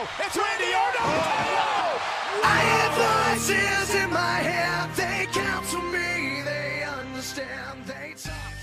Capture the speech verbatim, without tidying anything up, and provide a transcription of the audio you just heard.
It's Randy Orton. Oh. I hear voices in my head. They counsel me. They understand. They talk.